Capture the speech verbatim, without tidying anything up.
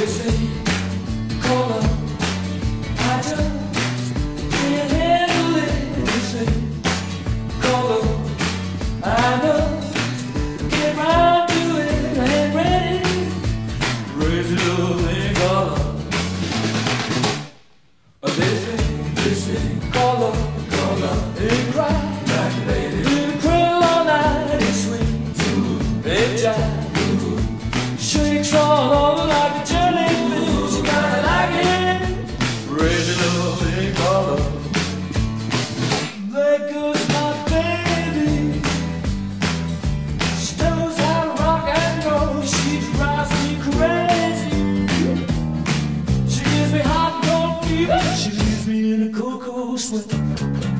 This ain't color, I just can't handle it. This ain't color, I know. Get round to it, I ain't ready. Crazy love ain't color. This ain't, this ain't color, color ain't right. Right, baby. You crawl all night, it's sweet, it jive. Shakes all over like a jellyfish. You gotta like it. Crazy love ain't color. There goes my baby. She knows how to rock and roll. She drives me crazy. She gives me hot and cold fever. She leaves me in a cold, cold sweat.